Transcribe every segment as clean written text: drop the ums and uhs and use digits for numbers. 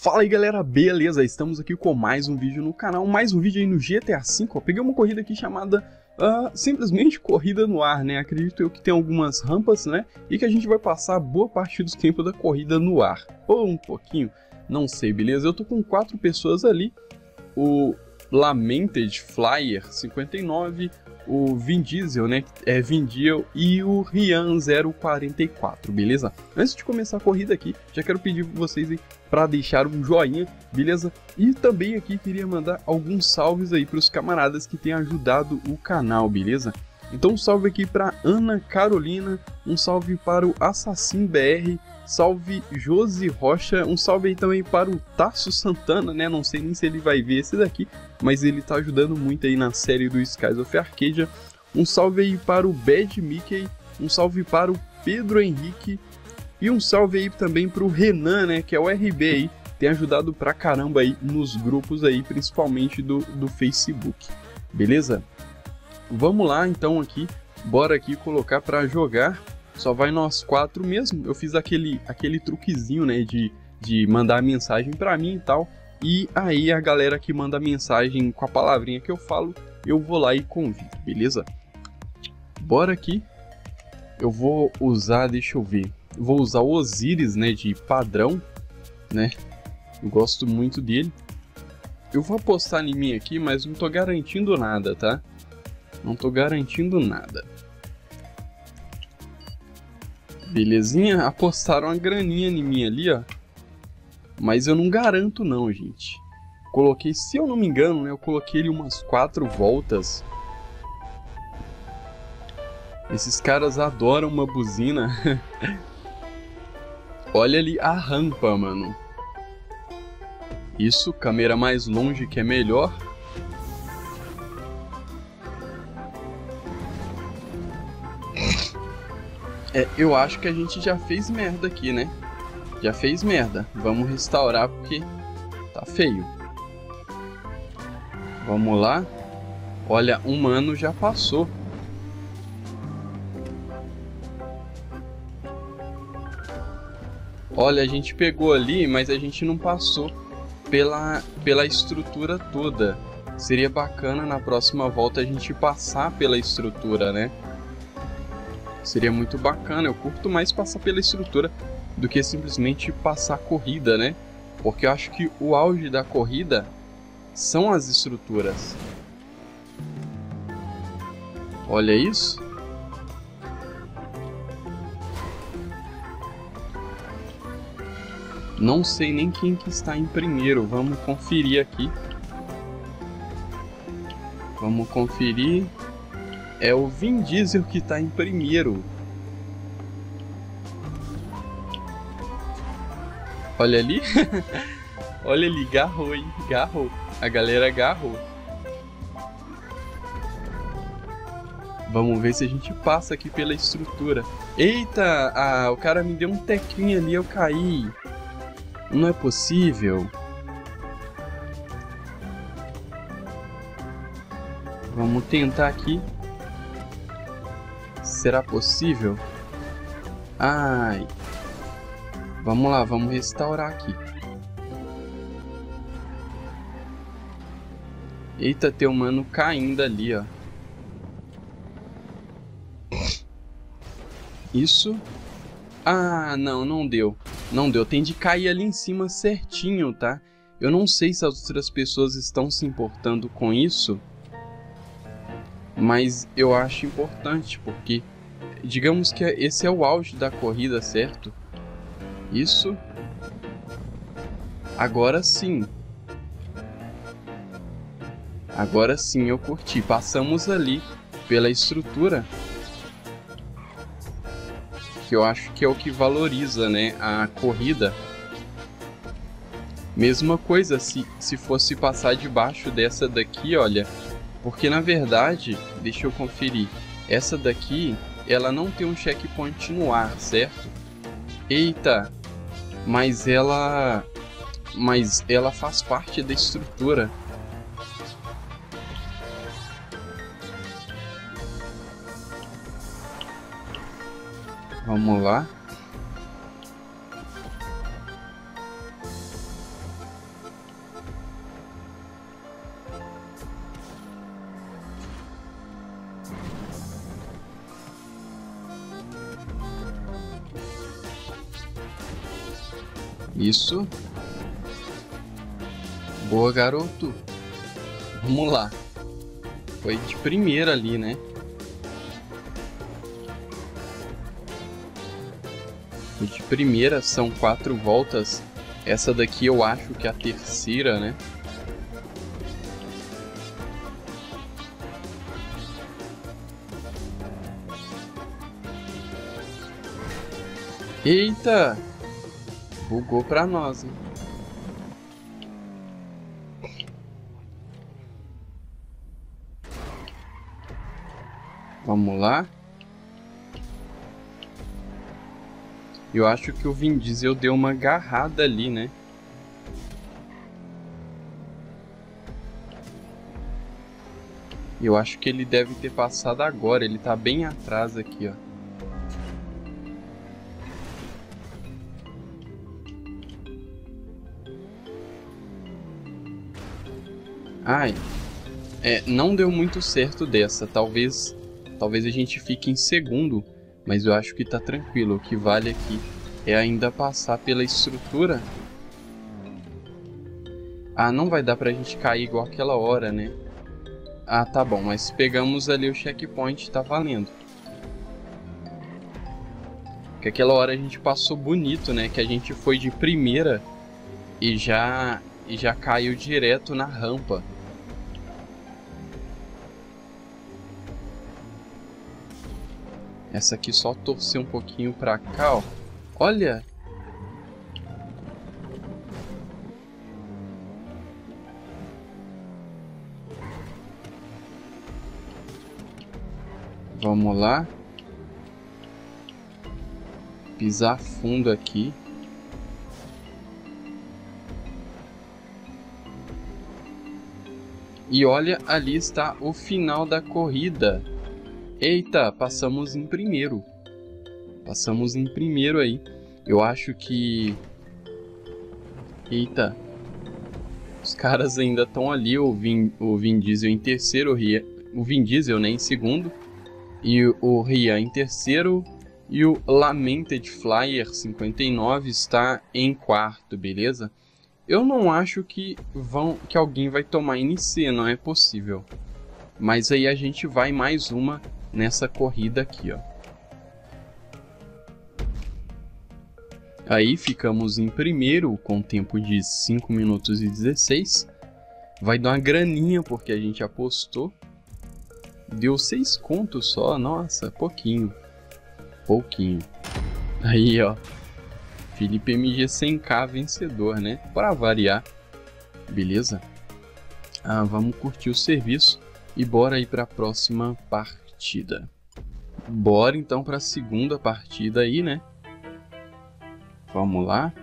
Fala aí galera, beleza? Estamos aqui com mais um vídeo no canal, mais um vídeo aí no GTA V. Ó, peguei uma corrida aqui chamada simplesmente corrida no ar, né? Acredito eu que tem algumas rampas, né? E que a gente vai passar boa parte do tempo da corrida no ar. Ou um pouquinho, não sei, beleza? Eu tô com 4 pessoas ali. O Lamented Flyer 59, o Vin Diesel, né? Vin Diesel e o Rian 044, beleza? Antes de começar a corrida aqui, já quero pedir para vocês aí para deixar um joinha, beleza? E também aqui queria mandar alguns salves aí para os camaradas que têm ajudado o canal, beleza? Então um salve aqui para Ana Carolina, um salve para o Assassin BR, salve Josi Rocha, um salve aí também para o Tasso Santana, né? Não sei nem se ele vai ver esse daqui, mas ele tá ajudando muito aí na série do Skies of Arcadia. Um salve aí para o Bad Mickey, um salve para o Pedro Henrique e um salve aí também para o Renan, né? Que é o RB aí, tem ajudado pra caramba aí nos grupos aí, principalmente do Facebook, beleza? Vamos lá então aqui, bora aqui colocar para jogar. Só vai nós 4 mesmo. Eu fiz aquele truquezinho, né, de mandar mensagem para mim e tal. E aí a galera que manda mensagem com a palavrinha que eu falo, eu vou lá e convido, beleza? Bora aqui. Eu vou usar, deixa eu ver. Vou usar o Osiris, né, de padrão, né? Eu gosto muito dele. Eu vou apostar em mim aqui, mas não tô garantindo nada, tá? Não tô garantindo nada. Belezinha? Apostaram uma graninha em mim ali, ó. Mas eu não garanto não, gente. Coloquei, se eu não me engano, né? Eu coloquei ele umas 4 voltas. Esses caras adoram uma buzina. Olha ali a rampa, mano. Isso, câmera mais longe que é melhor. Eu acho que a gente já fez merda aqui, né? Já fez merda. Vamos restaurar porque tá feio. Vamos lá. Olha, um ano já passou. Olha, a gente pegou ali, mas a gente não passou pela estrutura toda. Seria bacana na próxima volta a gente passar pela estrutura, né? Seria muito bacana, eu curto mais passar pela estrutura do que simplesmente passar a corrida, né? Porque eu acho que o auge da corrida são as estruturas. Olha isso. Não sei nem quem que está em primeiro, vamos conferir aqui. Vamos conferir. É o Vin Diesel que tá em primeiro. Olha ali. Olha ali, garrou, hein? Garrou. A galera garrou. Vamos ver se a gente passa aqui pela estrutura. Eita! O cara me deu um tequinho ali, eu caí. Não é possível. Vamos tentar aqui. Será possível? Ai. Vamos lá, vamos restaurar aqui. Eita, tem um mano caindo ali, ó. Isso. Ah, não deu. Não deu, tem de cair ali em cima certinho, tá? Eu não sei se as outras pessoas estão se importando com isso. Mas eu acho importante, porque digamos que esse é o auge da corrida, certo? Isso. Agora sim. Agora sim eu curti. Passamos ali pela estrutura. Que eu acho que é o que valoriza, né, a corrida. Mesma coisa se fosse passar debaixo dessa daqui, olha. Porque na verdade, deixa eu conferir, essa daqui, ela não tem um checkpoint no ar, certo? Eita, mas ela faz parte da estrutura. Vamos lá. Isso. Boa, garoto. Vamos lá. Foi de primeira ali, né? Foi de primeira, são 4 voltas. Essa daqui eu acho que é a terceira, né? Eita! Bugou pra nós, hein? Vamos lá. Eu acho que o Vin Diesel deu uma agarrada ali, né? Eu acho que ele deve ter passado agora. Ele tá bem atrás aqui, ó. Ai, não deu muito certo dessa. Talvez a gente fique em segundo, mas eu acho que tá tranquilo. O que vale aqui é ainda passar pela estrutura. Ah, não vai dar pra gente cair igual aquela hora, né? Ah, tá bom, mas pegamos ali o checkpoint, tá valendo. Porque aquela hora a gente passou bonito, né? Que a gente foi de primeira e já caiu direto na rampa. Essa aqui só torcer um pouquinho pra cá, ó. Olha! Vamos lá. Pisar fundo aqui. E olha, ali está o final da corrida. Eita, passamos em primeiro. Passamos em primeiro aí. Eu acho que... Eita. Os caras ainda estão ali. O Vin Diesel em terceiro. O Vin Diesel, né, em segundo. E o Rian em terceiro. E o Lamented Flyer 59 está em quarto, beleza? Eu não acho que alguém vai tomar NC, não é possível. Mas aí a gente vai mais uma nessa corrida aqui, ó. Aí ficamos em primeiro com tempo de 5 minutos e 16. Vai dar uma graninha porque a gente apostou. Deu 6 contos só, nossa, pouquinho. Pouquinho. Aí, ó. Felipe MG 100k vencedor, né? Para variar. Beleza? Vamos curtir o serviço e bora aí para a próxima partida. Bora então para a segunda partida aí, né? Vamos lá.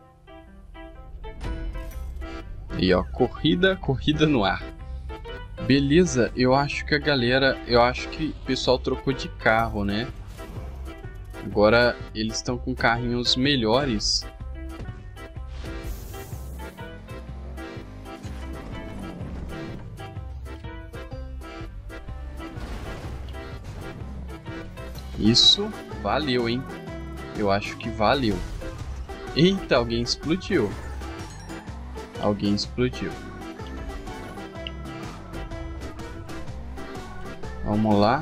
E ó, corrida no ar. Beleza, eu acho que o pessoal trocou de carro, né? Agora eles estão com carrinhos melhores. Isso valeu, hein? Eu acho que valeu. Eita, alguém explodiu. Alguém explodiu. Vamos lá.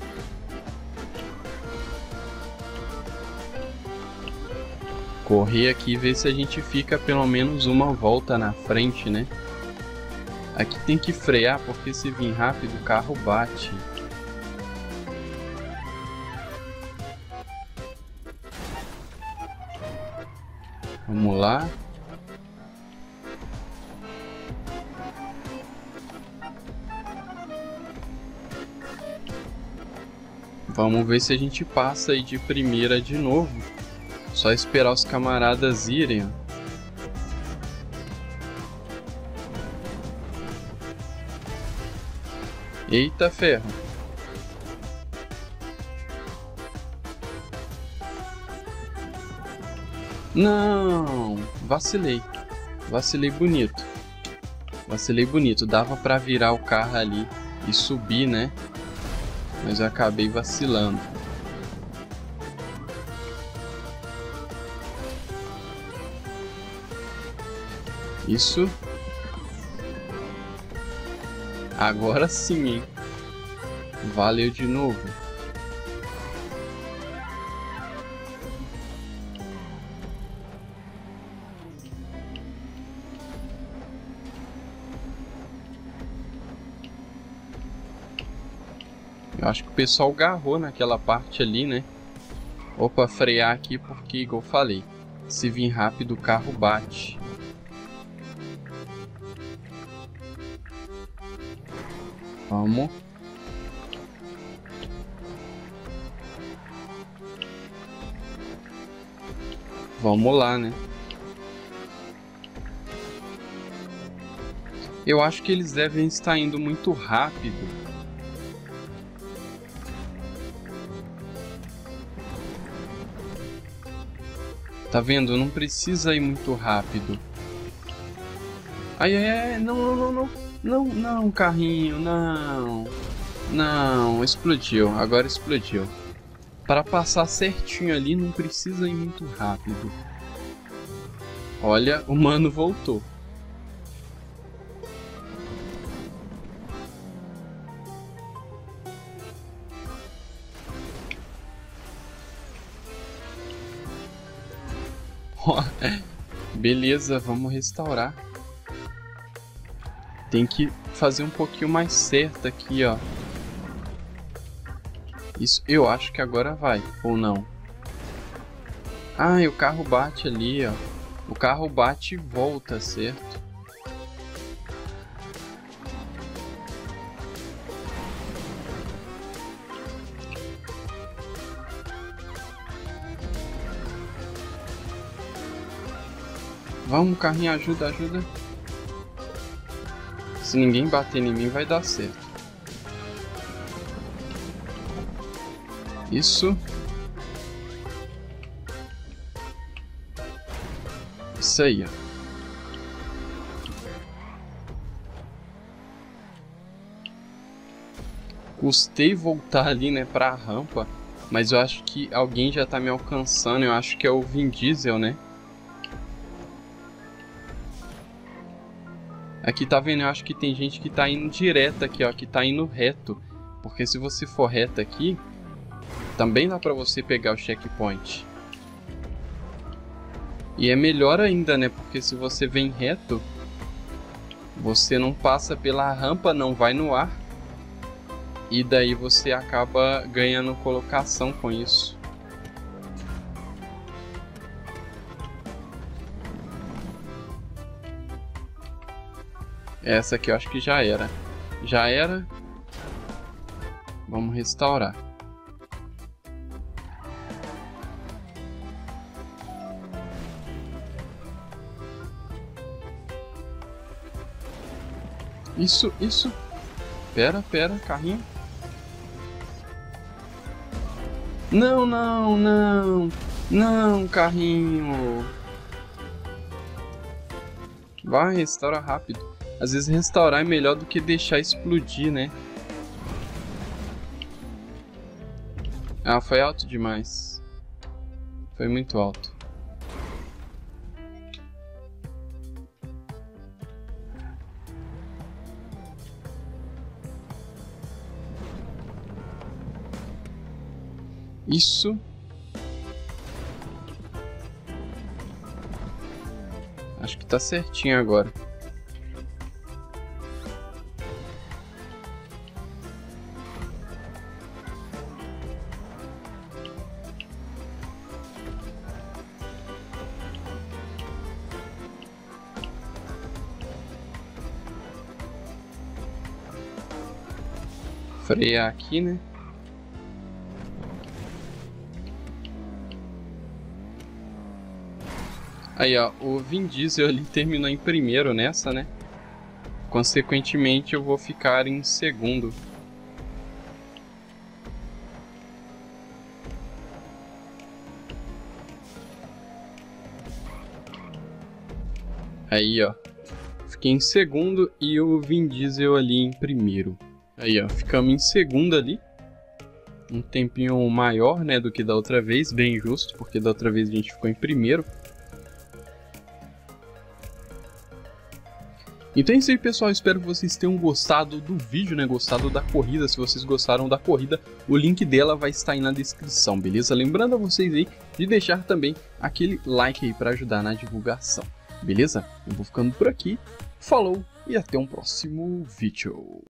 Correr aqui e ver se a gente fica pelo menos uma volta na frente, né? Aqui tem que frear porque se vir rápido o carro bate. Vamos lá. Vamos ver se a gente passa aí de primeira de novo. Só esperar os camaradas irem. Eita ferro. Não, vacilei. Vacilei bonito. Vacilei bonito. Dava pra virar o carro ali e subir, né? Mas eu acabei vacilando. Isso. Agora sim, hein? Valeu de novo. Eu acho que o pessoal garrou naquela parte ali, né? Opa, frear aqui porque, igual eu falei, se vir rápido o carro bate. Vamos. Vamos lá, né? Eu acho que eles devem estar indo muito rápido. Tá vendo? Não precisa ir muito rápido. Ai, ai, ai, não, não, não, não. Não, não, carrinho, não. Não, explodiu. Agora explodiu. Para passar certinho ali, não precisa ir muito rápido. Olha, o mano voltou. Beleza, vamos restaurar. Tem que fazer um pouquinho mais certo aqui, ó. Isso, eu acho que agora vai, ou não? Ah, e o carro bate ali, ó. O carro bate e volta, certo? Vamos, carrinho, ajuda, ajuda. Se ninguém bater em mim, vai dar certo. Isso. Isso aí, ó. Custei voltar ali, né, pra rampa. Mas eu acho que alguém já tá me alcançando. Eu acho que é o Vin Diesel, né? Aqui tá vendo? Eu acho que tem gente que tá indo direto aqui, ó. Que tá indo reto. Porque se você for reto aqui, também dá pra você pegar o checkpoint. E é melhor ainda, né? Porque se você vem reto, você não passa pela rampa, não vai no ar. E daí você acaba ganhando colocação com isso. Essa aqui eu acho que já era. Já era. Vamos restaurar. Isso, isso. Pera, pera, carrinho. Não, não, não. Não, carrinho. Vai, restaura rápido. Às vezes restaurar é melhor do que deixar explodir, né? Ah, foi alto demais. Foi muito alto. Isso. Acho que tá certinho agora. Frear aqui, né? Aí, ó, o Vin Diesel ali terminou em primeiro nessa, né? Consequentemente, eu vou ficar em segundo. Aí, ó. Fiquei em segundo e o Vin Diesel ali em primeiro. Aí, ó. Ficamos em segundo ali. Um tempinho maior, né, do que da outra vez. Bem justo, porque da outra vez a gente ficou em primeiro. Então é isso aí, pessoal, espero que vocês tenham gostado do vídeo, né, gostado da corrida. Se vocês gostaram da corrida, o link dela vai estar aí na descrição, beleza? Lembrando a vocês aí de deixar também aquele like aí para ajudar na divulgação, beleza? Eu vou ficando por aqui, falou e até um próximo vídeo.